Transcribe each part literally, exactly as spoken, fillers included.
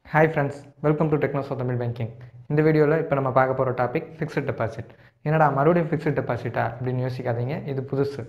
Hi friends, welcome to Technos of Tamil Banking. இந்த வீடியோவில் இப்போ நம்ம பார்க்க போகிற டாபிக் ஃபிக்ஸட் டெபாசிட். என்னடா மறுபடியும் ஃபிக்ஸட் டெபாசிட்டா அப்படின்னு யோசிக்காதீங்க, இது புதுசு.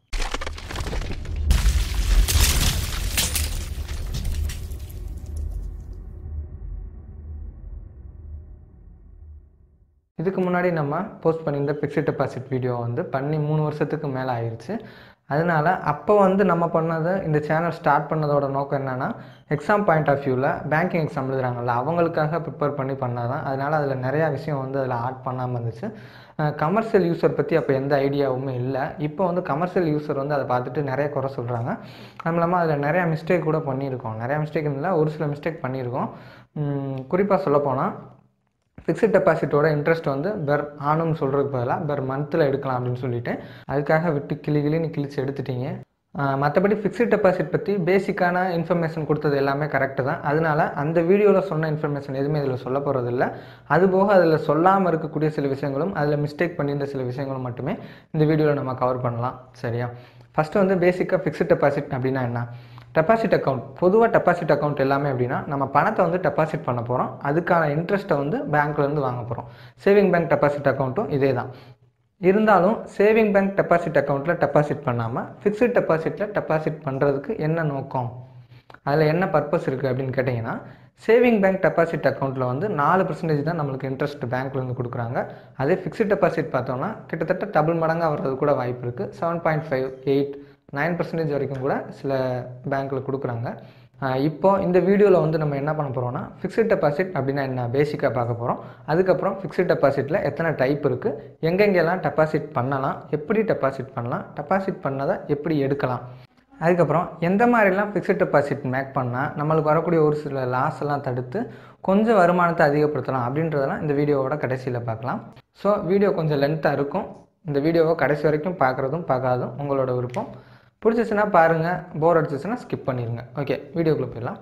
இதுக்கு முன்னாடி நம்ம போஸ்ட் பண்ணியிருந்த ஃபிக்ஸட் டெபாசிட் வீடியோ வந்து பண்ணி மூணு வருஷத்துக்கு மேலே ஆயிடுச்சு. அதனால் அப்போ வந்து நம்ம பண்ணது இந்த சேனல் ஸ்டார்ட் பண்ணதோட நோக்கம் என்னென்னா, எக்ஸாம் பாயிண்ட் ஆஃப் வியூவில் பேங்கிங் எக்ஸாம் எழுதுறாங்கல்ல அவங்களுக்காக ப்ரிப்பேர் பண்ணி பண்ணால் தான். அதனால் அதில் நிறையா விஷயம் வந்து அதில் ஆட் பண்ணாமல் இருந்துச்சு. கமர்ஷியல் யூஸர் பற்றி அப்போ எந்த ஐடியாவுமே இல்லை. இப்போ வந்து கமர்ஷியல் யூஸர் வந்து அதை பார்த்துட்டு நிறைய குறை சொல்கிறாங்க. அதுவும் இல்லாமல் அதில் நிறையா மிஸ்டேக் கூட பண்ணியிருக்கோம். நிறையா மிஸ்டேக் இல்லை, ஒரு சில மிஸ்டேக் பண்ணியிருக்கோம். குறிப்பாக சொல்லப்போனால் ஃபிக்ஸட் டெபாசிட்டோட இன்ட்ரெஸ்ட் வந்து பெர் ஆனும்னு சொல்கிறதுக்கு பதிலாக பெர் மந்த்தில் எடுக்கலாம் அப்படின்னு சொல்லிட்டு அதுக்காக விட்டு கிளி கிளின்னு கிழிச்சு எடுத்துட்டீங்க. மற்றபடி ஃபிக்ஸட் டெபாசிட் பற்றி பேசிக்கான இன்ஃபர்மேஷன் கொடுத்தது எல்லாமே கரெக்டு தான். அதனால் அந்த வீடியோவில் சொன்ன இன்ஃபர்மேஷன் எதுவுமே இதில் சொல்ல போகிறது இல்லை. அதுபோக அதில் சொல்லாமல் இருக்கக்கூடிய சில விஷயங்களும் அதில் மிஸ்டேக் பண்ணியிருந்த சில விஷயங்களும் மட்டுமே இந்த வீடியோவில் நம்ம கவர் பண்ணலாம். சரியா? ஃபஸ்ட்டு வந்து பேசிக்காக ஃபிக்ஸட் டெபாசிட் அப்படின்னா என்ன? Deposit account. பொதுவாக டெபாசிட் அக்கௌண்ட் எல்லாமே அப்படின்னா நம்ம பணத்தை வந்து டெபாசிட் பண்ண போகிறோம், அதுக்கான இன்ட்ரெஸ்ட்டை வந்து பேங்க்லேருந்து வாங்க போகிறோம். சேவிங் பேங்க் டெபாசிட் அக்கௌண்ட்டும் இதே தான். இருந்தாலும் சேவிங் பேங்க் டெபாசிட் அக்கௌண்ட்டில் டெபாசிட் பண்ணாமல் ஃபிக்ஸட் டெபாசிட்டில் டெபாசிட் பண்ணுறதுக்கு என்ன நோக்கம், அதில் என்ன பர்பஸ் இருக்குது அப்படின்னு கேட்டிங்கன்னா, சேவிங் பேங்க் டெபாசிட் அக்கௌண்ட்டில் வந்து நாலு பர்சன்டேஜ் தான் நம்மளுக்கு இன்ட்ரெஸ்ட் பேங்க்லேருந்து கொடுக்குறாங்க. அதே ஃபிக்ஸட் டெபாசிட் பார்த்தோம்னா கிட்டத்தட்ட டபுள் மடங்காக வர்றது கூட வாய்ப்பு இருக்குது. Seven point five eight nine percentage வரைக்கும் கூட சில பேங்க்கில் கொடுக்குறாங்க. இப்போது இந்த வீடியோவில் வந்து நம்ம என்ன பண்ண போகிறோம்னா, ஃபிக்ஸட் டெபாசிட் அப்படின்னா என்ன பேசிக்காக பார்க்க போகிறோம். அதுக்கப்புறம் ஃபிக்ஸட் டெபாசிட்டில் எத்தனை டைப் இருக்குது, எங்கெங்கெல்லாம் டெபாசிட் பண்ணலாம், எப்படி டெபாசிட் பண்ணலாம், டெபாசிட் பண்ணதை எப்படி எடுக்கலாம், அதுக்கப்புறம் எந்த மாதிரிலாம் ஃபிக்ஸட் டெபாசிட் மேக் பண்ணால் நம்மளுக்கு வரக்கூடிய ஒரு சில லாஸ் எல்லாம் தடுத்து கொஞ்சம் வருமானத்தை அதிகப்படுத்தலாம் அப்படின்றதெல்லாம் இந்த வீடியோவோட கடைசியில் பார்க்கலாம். ஸோ வீடியோ கொஞ்சம் லென்த்தாக இருக்கும். இந்த வீடியோவை கடைசி வரைக்கும் பார்க்குறதும் பார்க்காதும் உங்களோட விருப்பம். பிடிச்சிச்சுன்னா பாருங்கள், போர் அடிச்சிச்சுன்னா ஸ்கிப் பண்ணிடுங்க. ஓகே, வீடியோக்குள்ளே போயிடலாம்.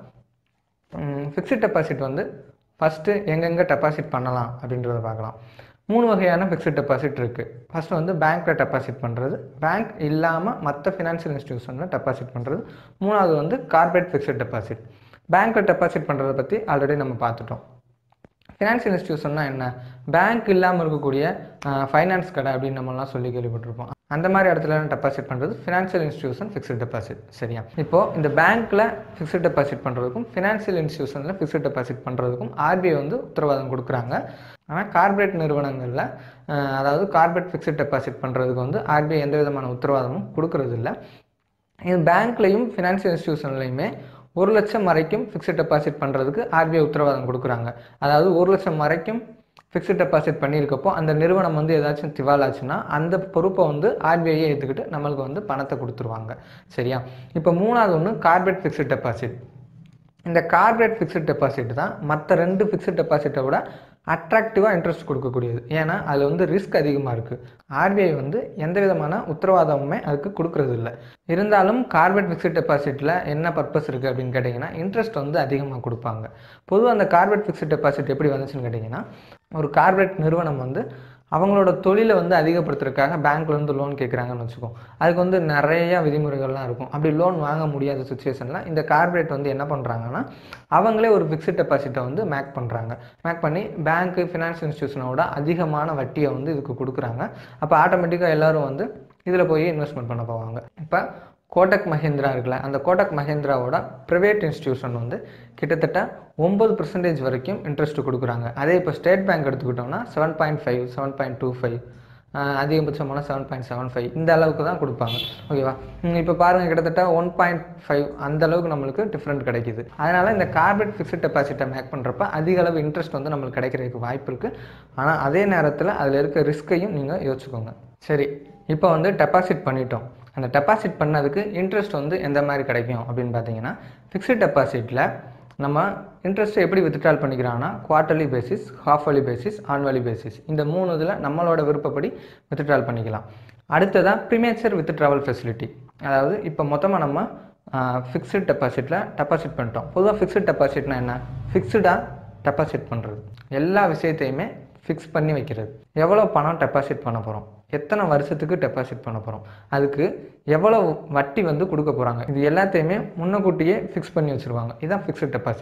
ஃபிக்ஸட் டெபாசிட் வந்து ஃபஸ்ட்டு எங்கெங்கே டெபாசிட் பண்ணலாம் அப்படின்றத பார்க்கலாம். மூணு வகையான ஃபிக்ஸட் டெபாசிட் இருக்குது. ஃபஸ்ட்டு வந்து பேங்க்கில் டெபாசிட் பண்ணுறது, பேங்க் இல்லாமல் மற்ற ஃபினான்ஷியல் இன்ஸ்டியூஷனில் டெபாசிட் பண்ணுறது. மூணாவது வந்து கார்ப்பரேட் ஃபிக்ஸட் டெபாசிட். பேங்க்கில் டெபாசிட் பண்ணுறதை பற்றி ஆல்ரெடி நம்ம பார்த்துட்டோம். ஃபினான்ஷியல் இன்ஸ்டியூஷன்னா என்ன? பேங்க் இல்லாமல் இருக்கக்கூடிய ஃபைனான்ஸ் கடை அப்படின்னு நம்மளாம் சொல்லி கேள்விப்பட்டிருப்போம். அந்த மாதிரி இடத்துல டெபாசிட் பண்ணுறது ஃபினான்ஷியல் இன்ஸ்டியூஷன் ஃபிக்ஸட் டெபாசிட். சரியா? இப்போது இந்த பேங்க்கில் ஃபிக்ஸட் டெபாசிட் பண்ணுறதுக்கும் ஃபினான்ஷியல் இன்ஸ்டியூஷனில் ஃபிக்ஸட் டெபாசிட் பண்ணுறதுக்கும் ஆர்பிஐ வந்து உத்தரவாதம் கொடுக்குறாங்க. ஆனால் கார்ப்பரேட் நிறுவனங்களில், அதாவது கார்ப்பரேட் ஃபிக்ஸட் டெபாசிட் பண்ணுறதுக்கு வந்து ஆர்பிஐ எந்த விதமான உத்தரவாதமும் கொடுக்கறது இல்லை. இது பேங்க்லேயும் ஃபினான்ஷியல் இன்ஸ்டியூஷன்லையுமே ஒரு லட்சம் வரைக்கும் ஃபிக்ஸட் டெபாசிட் பண்ணுறதுக்கு ஆர்பிஐ உத்தரவாதம் கொடுக்குறாங்க. அதாவது ஒரு லட்சம் வரைக்கும் ஃபிக்ஸட் டெபாசிட் பண்ணியிருக்கப்போ அந்த நிறுவனம் வந்து ஏதாச்சும் திவாலாச்சுன்னா அந்த பொறுப்பை வந்து ஆர்பிஐயை ஏற்றுக்கிட்டு நம்மளுக்கு வந்து பணத்தை கொடுத்துருவாங்க. சரியா? இப்போ மூணாவது ஒன்று கார்ப்பரேட் ஃபிக்ஸட் டெபாசிட். இந்த கார்ப்பரேட் ஃபிக்ஸட் டெபாசிட் தான் மற்ற ரெண்டு ஃபிக்ஸட் டெபாசிட்டை விட அட்ராக்டிவாக இன்ட்ரெஸ்ட் கொடுக்கக்கூடியது. ஏன்னா அதில் வந்து ரிஸ்க் அதிகமாக இருக்குது. ஆர்பிஐ வந்து எந்த விதமான உத்தரவாதமுமே அதுக்கு கொடுக்கறது இல்லை. இருந்தாலும் கார்ப்பரேட் ஃபிக்ஸட் டெபாசிட்டில் என்ன பர்பஸ் இருக்குது அப்படின்னு கேட்டிங்கன்னா, இன்ட்ரெஸ்ட் வந்து அதிகமாக கொடுப்பாங்க. பொதுவாக அந்த கார்ப்பரேட் ஃபிக்ஸட் டெபாசிட் எப்படி வந்துச்சுன்னு கேட்டிங்கன்னா, ஒரு கார்ப்பரேட் நிறுவனம் வந்து அவங்களோட தொழிலை வந்து அதிகப்படுத்துறதுக்காக பேங்க்லேருந்து லோன் கேட்குறாங்கன்னு வச்சுக்கோம். அதுக்கு வந்து நிறையா விதிமுறைகள்லாம் இருக்கும். அப்படி லோன் வாங்க முடியாத சுச்சுவேஷனில் இந்த கார்ப்பரேட் வந்து என்ன பண்ணுறாங்கன்னா, அவங்களே ஒரு ஃபிக்ஸட் டெபாசிட்டை வந்து மேக் பண்ணுறாங்க. மேக் பண்ணி பேங்க்கு ஃபினான்ஷியல் இன்ஸ்டியூஷனோட அதிகமான வட்டியை வந்து இதுக்கு கொடுக்குறாங்க. அப்போ ஆட்டோமேட்டிக்காக எல்லோரும் வந்து இதில் போய் இன்வெஸ்ட்மெண்ட் பண்ண போவாங்க. இப்போ கோட்டக் மஹிந்திரா இருக்குல்ல, அந்த கோட்டக் மஹிந்திராவோட ப்ரைவேட் இன்ஸ்டியூஷன் வந்து கிட்டத்தட்ட ஒம்பது பர்சன்டேஜ் வரைக்கும் இன்ட்ரெஸ்ட் கொடுக்குறாங்க. அதே இப்போ ஸ்டேட் பேங்க் எடுத்துக்கிட்டோம்னா seven point five seven point two five அதிகபட்சமான செவன் பாயிண்ட் செவன் ஃபைவ் இந்த அளவுக்கு தான் கொடுப்பாங்க. ஓகேவா? இப்போ பாருங்கள், கிட்டத்தட்ட ஒன் பாயிண்ட் ஃபைவ் அந்த அளவுக்கு நம்மளுக்கு டிஃப்ரெண்ட் கிடைக்கிது. அதனால் இந்த கார்ப்பரேட் ஃபிக்ஸட் டெபாசிட்டை மேக் பண்ணுறப்ப அதிக அளவு இன்ட்ரெஸ்ட் வந்து நம்மளுக்கு கிடைக்கிறதுக்கு வாய்ப்பு இருக்குது. ஆனால் அதே நேரத்தில் அதில் இருக்க ரிஸ்க்கையும் நீங்கள் யோசிச்சுக்கோங்க. சரி, இப்போ வந்து டெபாசிட் பண்ணிட்டோம். அந்த டெபாசிட் பண்ணதுக்கு இன்ட்ரெஸ்ட் வந்து எந்த மாதிரி கிடைக்கும் அப்படின்னு பார்த்தீங்கன்னா, ஃபிக்ஸட் டெபாசிட்டில் நம்ம இன்ட்ரெஸ்ட்டை எப்படி வித்ட்ரால் பண்ணிக்கிறாங்கன்னா, quarterly basis, half yearly basis, annually basis, இந்த மூணு இதில் நம்மளோட விருப்பப்படி வித்ட்ரால் பண்ணிக்கலாம். அடுத்ததான் ப்ரீமேச்சர் வித்ட்ராவல் ஃபெசிலிட்டி. அதாவது இப்போ மொத்தமாக நம்ம ஃபிக்ஸட் டெபாசிட்டில் டெபாசிட் பண்ணிட்டோம். பொதுவாக ஃபிக்ஸட் டெபாசிட்னா என்ன? ஃபிக்ஸ்டாக டெபாசிட் பண்ணுறது, எல்லா விஷயத்தையுமே ஃபிக்ஸ் பண்ணி வைக்கிறது. எவ்வளோ பணம் டெபாசிட் பண்ண போகிறோம், எத்தனை வருஷத்துக்கு டெபாசிட் பண்ண போகிறோம், அதுக்கு எவ்வளோ வட்டி வந்து கொடுக்க போகிறாங்க, இது எல்லாத்தையுமே முன்னக்கூட்டியே ஃபிக்ஸ் பண்ணி வச்சுருவாங்க. இதுதான் ஃபிக்ஸட் டெபாசிட்.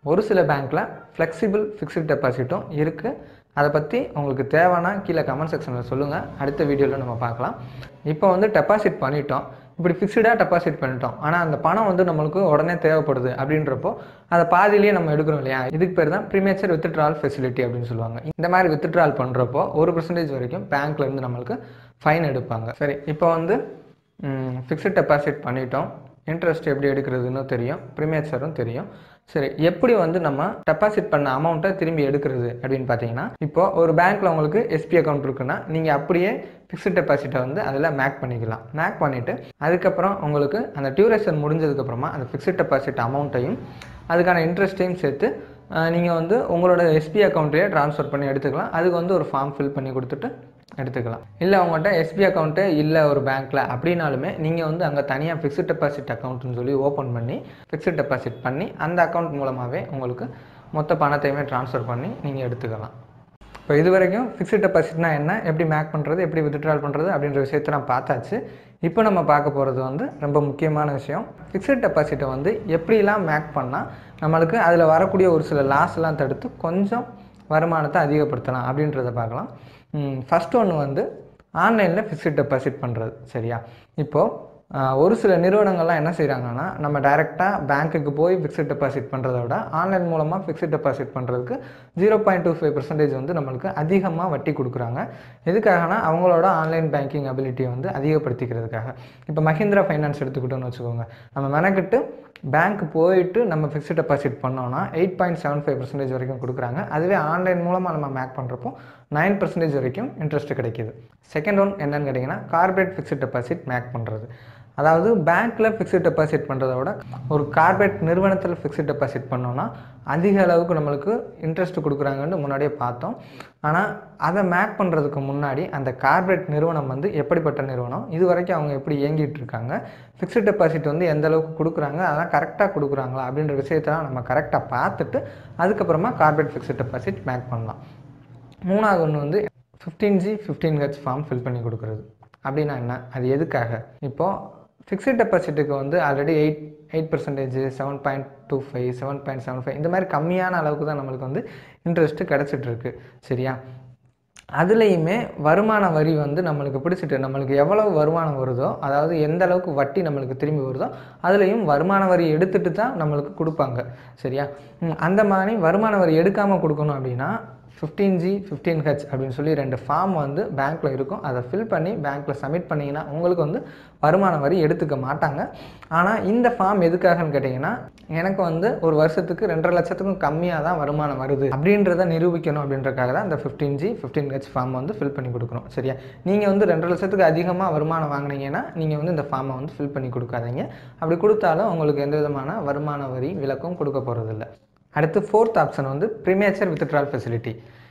ஒரு சில பேங்க்கில் ஃப்ளெக்சிபிள் ஃபிக்ஸ்டு டெபாசிட்டும் இருக்குது. அதை பற்றி உங்களுக்கு தேவைன்னா கீழே கமெண்ட் செக்ஷனில் சொல்லுங்கள். அடுத்த வீடியோவில் நம்ம பார்க்கலாம். இப்போ வந்து டெபாசிட் பண்ணிட்டோம், இப்படி ஃபிக்ஸ்டாக டெபாசிட் பண்ணிட்டோம், ஆனால் அந்த பணம் வந்து நம்மளுக்கு உடனே தேவைப்படுது அப்படின்றப்போ அதை பாதியிலேயே நம்ம எடுக்கிறோம் இல்லையா, இதுக்கு பேர் தான் ப்ரீமேச்சர் வித்ட்ரால் ஃபெசிலிட்டி அப்படின்னு சொல்லுவாங்க. இந்த மாதிரி வித்ட்ரால் பண்ணுறப்போ ஒரு பர்சன்டேஜ் வரைக்கும் பேங்க்லேருந்து நம்மளுக்கு ஃபைன் எடுப்பாங்க. சரி, இப்போ வந்து ஃபிக்ஸ்ட் டெபாசிட் பண்ணிட்டோம், இன்ட்ரெஸ்ட் எப்படி எடுக்கிறதுன்னு தெரியும், ப்ரீமேச்சரும் தெரியும். சரி, எப்படி வந்து நம்ம டெபாசிட் பண்ண அமௌண்ட்டை திரும்பி எடுக்கிறது அப்படின்னு பார்த்தீங்கன்னா, இப்போ ஒரு பேங்க்கில் உங்களுக்கு எஸ்பி அக்கௌண்ட் இருக்குன்னா நீங்கள் அப்படியே ஃபிக்ஸ்ட் டெபாசிட்டை வந்து அதில் மேக் பண்ணிக்கலாம். மேக் பண்ணிவிட்டு அதுக்கப்புறம் உங்களுக்கு அந்த டியூரேஷன் முடிஞ்சதுக்கப்புறமா அந்த ஃபிக்ஸ்ட் டெபாசிட் அமௌண்ட்டையும் அதுக்கான இன்ட்ரெஸ்ட்டையும் சேர்த்து நீங்கள் வந்து உங்களோட எஸ்பி அக்கௌண்ட்லேயே ட்ரான்ஸ்ஃபர் பண்ணி எடுத்துக்கலாம். அதுக்கு வந்து ஒரு ஃபார்ம் ஃபில் பண்ணி கொடுத்துட்டு எடுத்துக்கலாம். இல்லை உங்கள்கிட்ட எஸ்பி அக்கௌண்ட்டே இல்லை ஒரு பேங்க்கில் அப்படின்னாலுமே நீங்கள் வந்து அங்கே தனியாக ஃபிக்ஸ்ட் டெபாசிட் அக்கௌண்ட்னு சொல்லி ஓப்பன் பண்ணி ஃபிக்ஸ்ட் டெபாசிட் பண்ணி அந்த அக்கௌண்ட் மூலமாகவே உங்களுக்கு மொத்த பணத்தையுமே ட்ரான்ஸ்ஃபர் பண்ணி நீங்கள் எடுத்துக்கலாம். இப்போ இது வரைக்கும் ஃபிக்ஸ்ட் டெபாசிட்னா என்ன, எப்படி மேக் பண்ணுறது, எப்படி வித்ட்ரால் பண்ணுறது அப்படின்ற விஷயத்தை நான் பார்த்தாச்சு. இப்போ நம்ம பார்க்க போகிறது வந்து ரொம்ப முக்கியமான விஷயம். ஃபிக்ஸ்ட் டெபாசிட்டை வந்து எப்படிலாம் மேக் பண்ணால் நம்மளுக்கு அதில் வரக்கூடிய ஒரு சில லாஸ்லாம் தடுத்து கொஞ்சம் வருமானத்தை அதிகப்படுத்தலாம் அப்படின்றத பார்க்கலாம். ஃபஸ்ட் ஒன்று வந்து ஆன்லைனில் ஃபிக்ஸ்ட் டெபாசிட் பண்ணுறது. சரியா, இப்போது ஒரு சில நிறுவனங்கள்லாம் என்ன செய்கிறாங்கன்னா, நம்ம டைரெக்டாக பேங்க்குக்கு போய் ஃபிக்ஸ்ட் டெபாசிட் பண்ணுறத விட ஆன்லைன் மூலமாக ஃபிக்ஸ்ட் டெபாசிட் பண்ணுறதுக்கு zero point two five percentage வந்து நம்மளுக்கு அதிகமாக வட்டி கொடுக்குறாங்க. எதுக்காகனா அவங்களோட ஆன்லைன் பேங்கிங் அபிலிட்டியை வந்து அதிகப்படுத்திக்கிறதுக்காக. இப்போ மஹிந்திரா ஃபைனான்ஸ் எடுத்துக்கிட்டோன்னு வச்சுக்கோங்க, நம்ம மெனக்கிட்டு பேங்க் போயிட்டு நம்ம ஃபிக்ஸ்ட் டெபாசிட் பண்ணோன்னா eight point seven five percentage வரைக்கும் கொடுக்குறாங்க. அதுவே ஆன்லைன் மூலமாக நம்ம மேக் பண்ணுறப்போ நைன் பர்சன்டேஜ் வரைக்கும் இன்ட்ரெஸ்ட் கிடைக்கிது. செகண்ட் ஒன் என்னன்னு கேட்டிங்கன்னா, கார்பரேட் ஃபிக்ஸ்ட் டெபாசிட் மேக் பண்ணுறது. அதாவது பேங்க்கில் ஃபிக்ஸ்ட் டெபாசிட் பண்ணுறத விட ஒரு கார்பரேட் நிறுவனத்தில் ஃபிக்ஸ்ட் டெபாசிட் பண்ணோன்னா அதிக அளவுக்கு நம்மளுக்கு இன்ட்ரெஸ்ட் கொடுக்குறாங்கன்னு முன்னாடியே பார்த்தோம். ஆனால் அதை மேக் பண்ணுறதுக்கு முன்னாடி அந்த கார்பரேட் நிறுவனம் வந்து எப்படிப்பட்ட நிறுவனம், இது வரைக்கும் அவங்க எப்படி இயங்கிட்டு இருக்காங்க, ஃபிக்ஸ்ட் டெபாசிட் வந்து எந்த அளவுக்கு கொடுக்குறாங்க, அதெல்லாம் கரெக்டாக கொடுக்குறாங்களா அப்படின்ற விஷயத்தெல்லாம் நம்ம கரெக்டாக பார்த்துட்டு அதுக்கப்புறமா கார்பரேட் ஃபிக்ஸ்ட் டெபாசிட் மேக் பண்ணலாம். மூணாவது ஒன்று வந்து fifteen G fifteen H form fill பண்ணி கொடுக்குறது. அப்படின்னா என்ன, அது எதுக்காக? இப்போது ஃபிக்ஸ்ட் டெபாசிட்டுக்கு வந்து already eight eight percentage seven point two five seven point seven five இந்த மாதிரி கம்மியான அளவுக்கு தான் நம்மளுக்கு வந்து இன்ட்ரெஸ்ட்டு கிடச்சிட்ருக்கு. சரியா, அதுலேயுமே வருமான வரி வந்து நம்மளுக்கு பிடிச்சிட்டு நம்மளுக்கு எவ்வளவு வருமானம் வருதோ, அதாவது எந்த அளவுக்கு வட்டி நம்மளுக்கு திரும்பி வருதோ அதுலேயும் வருமான வரி எடுத்துகிட்டு தான் நம்மளுக்கு கொடுப்பாங்க. சரியா, அந்த மாதிரி வருமான வரி எடுக்காமல் கொடுக்கணும் அப்படின்னா ஃபிஃப்டீன் ஜி ஃபிஃப்டீன் ஹெச் அப்படின்னு சொல்லி ரெண்டு ஃபார்ம் வந்து பேங்க்கில் இருக்கும். அதை ஃபில் பண்ணி பேங்க்கில் சப்மிட் பண்ணிங்கன்னா உங்களுக்கு வந்து வருமான வரி எடுத்துக்க மாட்டாங்க. ஆனால் இந்த ஃபார்ம் எதுக்காகன்னு கேட்டிங்கன்னா, எனக்கு வந்து ஒரு வருஷத்துக்கு ரெண்டரை லட்சத்துக்கும் கம்மியாக தான் வருமானம் வருது அப்படின்றத நிரூபிக்கணும் அப்படின்றக்காக தான் இந்த fifteen G fifteen H form வந்து ஃபில் பண்ணி கொடுக்கணும். சரியா, நீங்கள் வந்து ரெண்டரை லட்சத்துக்கு அதிகமாக வருமானம் வாங்கினீங்கன்னா நீங்கள் வந்து இந்த ஃபார்மை வந்து ஃபில் பண்ணி கொடுக்காதீங்க. அப்படி கொடுத்தாலும் உங்களுக்கு எந்த விதமான வருமான வரி விலக்கும் கொடுக்க போகிறதில்ல. அடுத்து ஃபோர்த் ஆப்ஷன் வந்து ப்ரீமேச்சர் வித்ட்ரால் ஃபெசிலிட்டி.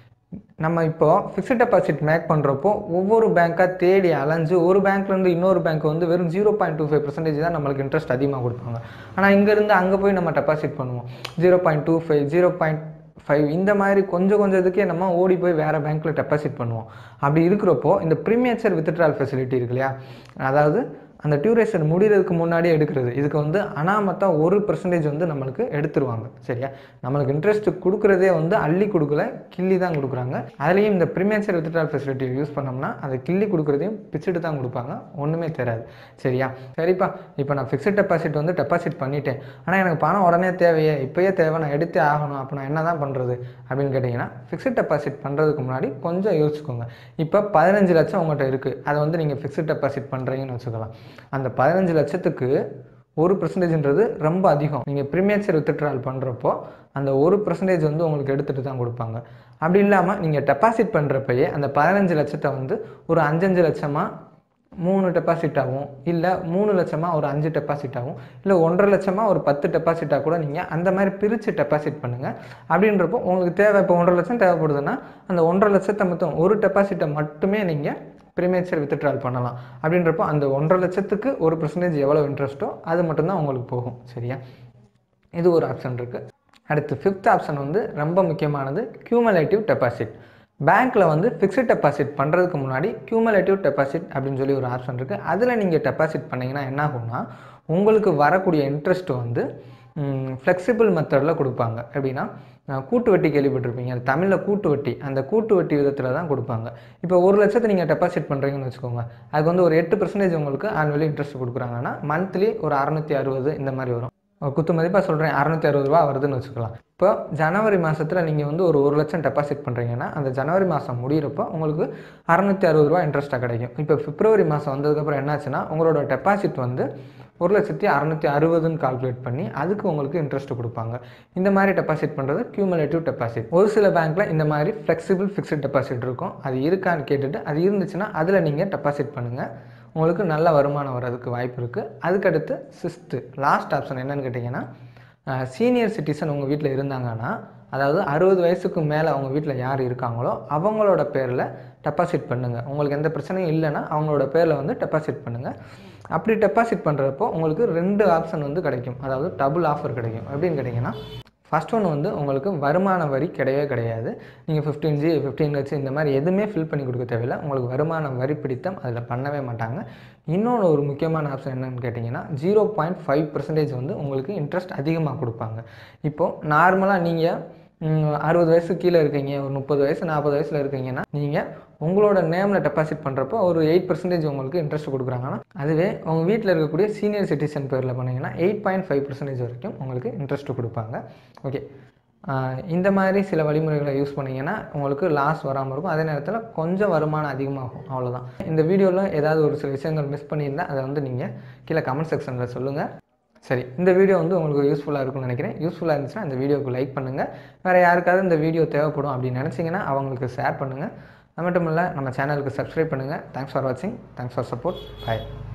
நம்ம இப்போது ஃபிக்ஸ்ட் டெபாசிட் மேக் பண்ணுறப்போ ஒவ்வொரு பேங்க்காக தேடி அலைஞ்சு ஒரு பேங்க்லேருந்து இன்னொரு பேங்க் வந்து வெறும் zero point two five percentage தான் நம்மளுக்கு இன்ட்ரெஸ்ட் அதிகமாக கொடுப்பாங்க. ஆனால் இங்கேருந்து அங்கே போய் நம்ம டெபாசிட் பண்ணுவோம் zero point two five zero point five இந்த மாதிரி கொஞ்சம் கொஞ்சம் இதுக்கே நம்ம ஓடி போய் வேறு பேங்க்கில் டெபாசிட் பண்ணுவோம். அப்படி இருக்கிறப்போ இந்த ப்ரீமேச்சர் வித்ட்ரால் ஃபெசிலிட்டி இருக்கு இல்லையா, அதாவது அந்த டியூரேஷன் முடிகிறதுக்கு முன்னாடியே எடுக்கிறது, இதுக்கு வந்து அனாமத்தாக ஒரு பர்சன்டேஜ் வந்து நம்மளுக்கு எடுத்துருவாங்க. சரியா, நம்மளுக்கு இன்ட்ரெஸ்ட் கொடுக்குறதே வந்து அள்ளி கொடுக்கல, கிள்ளி தான் கொடுக்குறாங்க. அதுலேயும் இந்த ப்ரீமேச்சர் வித்ட்ரால் ஃபெசிலிட்டி யூஸ் பண்ணோம்னா அதை கிள்ளி கொடுக்குறதையும் பிச்சுட்டு தான் கொடுப்பாங்க, ஒன்றுமே தெரியாது. சரியா, சரிப்பா இப்போ நான் ஃபிக்ஸ்ட் டெபாசிட் வந்து டெபாசிட் பண்ணிட்டேன், ஆனால் எனக்கு பணம் உடனே தேவையே, இப்போயே தேவை, நான் எடுத்தே ஆகணும், அப்போ நான் என்ன தான் பண்ணுறது அப்படின்னு கேட்டிங்கன்னா, ஃபிக்ஸ்ட் டெபாசிட் பண்ணுறதுக்கு முன்னாடி கொஞ்சம் யோசிச்சுக்கோங்க. இப்போ பதினஞ்சு லட்சம் உங்கள்கிட்ட இருக்குது, அதை வந்து நீங்கள் ஃபிக்ஸ்ட் டெபாசிட் பண்ணுறீங்கன்னு வச்சுக்கலாம். அந்த பதினஞ்சு லட்சத்துக்கு ஒரு பர்சன்டேஜ்ன்றது ரொம்ப அதிகம். நீங்கள் ப்ரீமேச்சர் வித்ட்ரால் பண்ணுறப்போ அந்த ஒரு பர்சன்டேஜ் வந்து உங்களுக்கு எடுத்துகிட்டு தான் கொடுப்பாங்க. அப்படி இல்லாமல் நீங்கள் டெபாசிட் பண்ணுறப்பயே அந்த பதினஞ்சு லட்சத்தை வந்து ஒரு அஞ்சஞ்சு லட்சமாக மூணு டெபாசிட் ஆகும், இல்லை மூணு லட்சமாக ஒரு அஞ்சு டெபாசிட் ஆகும், இல்லை ஒன்றரை லட்சமாக ஒரு பத்து டெபாசிட்டாக கூட நீங்கள் அந்த மாதிரி பிரித்து டெபாசிட் பண்ணுங்கள். அப்படின்றப்போ உங்களுக்கு தேவை, இப்போ ஒன்றரை லட்சம் தேவைப்படுதுன்னா அந்த ஒன்றரை லட்சத்தை மொத்தம் ஒரு டெபாசிட்டை மட்டுமே நீங்கள் ப்ரீமேச்சர் வித்ட்ரால் பண்ணலாம். அப்படின்றப்போ அந்த ஒன்றரை லட்சத்துக்கு ஒரு பர்சன்டேஜ் எவ்வளோ இன்ட்ரெஸ்ட்டோ அது மட்டும்தான் உங்களுக்கு போகும். சரியா, இது ஒரு ஆப்ஷன் இருக்குது. அடுத்து ஃபிஃப்த் ஆப்ஷன் வந்து ரொம்ப முக்கியமானது, கியூமுலேட்டிவ் டெபாசிட். பேங்க்கில் வந்து ஃபிக்ஸ்ட் டெபாசிட் பண்ணுறதுக்கு முன்னாடி கியூமுலேட்டிவ் டெபாசிட் அப்படின்னு சொல்லி ஒரு ஆப்ஷன் இருக்குது. அதில் நீங்கள் டெபாசிட் பண்ணிங்கன்னா என்ன ஆகும்னா, உங்களுக்கு வரக்கூடிய இன்ட்ரெஸ்ட் வந்து ஃப்ளெக்சிபிள் மெத்தடில் கொடுப்பாங்க. எப்படின்னா கூட்டு வட்டி கேள்விப்பட்டிருப்பீங்க, அது தமிழில் கூட்டு வட்டி, அந்த கூட்டு வட்டி விதத்தில் தான் கொடுப்பாங்க. இப்போ ஒரு லட்சத்தை நீங்கள் டெபாசிட் பண்ணுறீங்கன்னு வச்சுக்கோங்க, அதுக்கு வந்து ஒரு எட்டு பர்சன்டேஜ் உங்களுக்கு ஆனுவலி இன்ட்ரெஸ்ட் கொடுக்குறாங்கன்னா மந்த்லி ஒரு அறநூற்றி அறுபது இந்த மாதிரி வரும். குத்து மதிப்பாக சொல்கிறேன், அறநூற்றி அறுபது ரூபா வருதுன்னு வச்சுக்கலாம். இப்போ ஜனவரி மாதத்தில் நீங்கள் வந்து ஒரு ஒரு லட்சம் டெபாசிட் பண்ணுறீங்கன்னா அந்த ஜனவரி மாதம் முடிகிறப்போ உங்களுக்கு அறநூற்றி அறுபது ரூபா இன்ட்ரெஸ்ட்டாக கிடைக்கும். இப்போ பிப்ரவரி மாதம் வந்ததுக்கப்புறம் என்னாச்சுன்னா உங்களோட டெபாசிட் வந்து ஒரு லட்சத்தி அறநூற்றி அறுபதுன்னு கால்குலேட் பண்ணி அதுக்கு உங்களுக்கு இன்ட்ரெஸ்ட் கொடுப்பாங்க. இந்த மாதிரி டெபாசிட் பண்ணுறது கியூமுலேட்டிவ் டெபாசிட். ஒரு சில பேங்க்கில் இந்த மாதிரி ஃப்ளெக்சிபிள் ஃபிக்ஸ்ட் டெபாசிட் இருக்கும். அது இருக்கான்னு கேட்டுட்டு அது இருந்துச்சுன்னா அதில் நீங்கள் டெபாசிட் பண்ணுங்கள், உங்களுக்கு நல்ல வருமானம் வர்றதுக்கு வாய்ப்பு இருக்குது. அதுக்கடுத்து சிக்ஸ்த்து லாஸ்ட் ஆப்ஷன் என்னென்னு கேட்டிங்கன்னா, சீனியர் சிட்டிசன் உங்கள் வீட்டில் இருந்தாங்கன்னா, அதாவது அறுபது வயசுக்கு மேலே அவங்க வீட்டில் யார் இருக்காங்களோ அவங்களோட பேரில் டெபாசிட் பண்ணுங்கள். உங்களுக்கு எந்த பிரச்சனையும் இல்லைன்னா அவங்களோட பேரில் வந்து டெபாசிட் பண்ணுங்கள். அப்படி டெபாசிட் பண்ணுறப்போ உங்களுக்கு ரெண்டு ஆப்ஷன் வந்து கிடைக்கும், அதாவது டபுள் ஆஃபர் கிடைக்கும். எப்படின்னு கேட்டிங்கன்னா, ஃபஸ்ட் ஒன்று வந்து உங்களுக்கு வருமான வரி கிடையவே கிடையாது. நீங்கள் ஃபிஃப்டீன் ஜி ஃபிஃப்டீன் ஹெச் இந்த மாதிரி எதுவுமே ஃபில் பண்ணி கொடுக்க தேவையில்லை, உங்களுக்கு வருமான வரி பிடித்தம் அதில் பண்ணவே மாட்டாங்க. இன்னொன்று ஒரு முக்கியமான ஆப்ஷன் என்னென்னு கேட்டிங்கன்னா, ஜீரோ பாயிண்ட் ஃபைவ் பர்சன்டேஜ் வந்து உங்களுக்கு இன்ட்ரெஸ்ட் அதிகமாக கொடுப்பாங்க. இப்போது நார்மலாக நீங்கள் அறுபது வயசு கீழே இருக்கீங்க, ஒரு முப்பது வயசு நாற்பது வயசில் இருக்கீங்கன்னா நீங்கள் உங்களோட நேமில் டெபாசிட் பண்ணுறப்போ ஒரு எயிட் பர்சன்டேஜ் உங்களுக்கு இன்ட்ரெஸ்ட் கொடுக்குறாங்கன்னா, அதுவே உங்கள் வீட்டில் இருக்கக்கூடிய சீனியர் சிட்டிசன் பேரில் பண்ணிங்கன்னா எயிட் பாயிண்ட் ஃபைவ் பர்சன்டேஜ் வரைக்கும் உங்களுக்கு இன்ட்ரெஸ்ட் கொடுப்பாங்க. ஓகே, இந்த மாதிரி சில வழிமுறைகளை யூஸ் பண்ணிங்கன்னா உங்களுக்கு லாஸ் வராமல் இருக்கும், அதே நேரத்தில் கொஞ்சம் வருமானம் அதிகமாகும், அவ்வளோதான். இந்த வீடியோவில் ஏதாவது ஒரு சில விஷயங்கள் மிஸ் பண்ணியிருந்தால் அதை வந்து நீங்கள் கீழே கமெண்ட் செக்ஷனில் சொல்லுங்கள். சரி, இந்த வீடியோ வந்து உங்களுக்கு யூஸ்ஃபுல்லாக இருக்கும்னு நினைக்கிறேன். யூஸ்ஃபுல்லாக இருந்துச்சுன்னா இந்த வீடியோக்கு லைக் பண்ணுங்கள். வேறு யாருக்காவது இந்த வீடியோ தேவைப்படும் அப்படின்னு நினச்சிங்கன்னா அவங்களுக்கு ஷேர் பண்ணுங்கள். அது மட்டும் இல்லை, நம்ம சேனலுக்கு சப்ஸ்கிரைப் பண்ணுங்கள். தேங்க்ஸ் ஃபார் வாட்சிங், தேங்க்ஸ் ஃபார் சப்போர்ட், பாய்.